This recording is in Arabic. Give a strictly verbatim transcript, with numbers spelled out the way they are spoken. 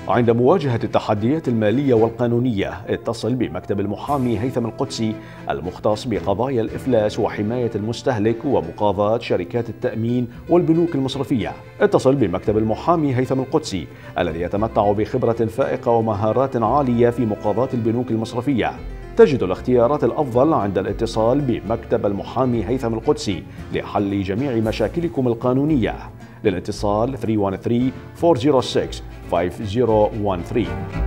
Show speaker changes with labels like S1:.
S1: عند مواجهة التحديات المالية والقانونية اتصل بمكتب المحامي هيثم القدسي المختص بقضايا الإفلاس وحماية المستهلك ومقاضاة شركات التأمين والبنوك المصرفية. اتصل بمكتب المحامي هيثم القدسي الذي يتمتع بخبرة فائقة ومهارات عالية في مقاضاة البنوك المصرفية. تجد الاختيارات الأفضل عند الاتصال بمكتب المحامي هيثم القدسي لحل جميع مشاكلكم القانونية. للاتصال ثلاثة واحد ثلاثة أربعة صفر ستة خمسة صفر واحد ثلاثة.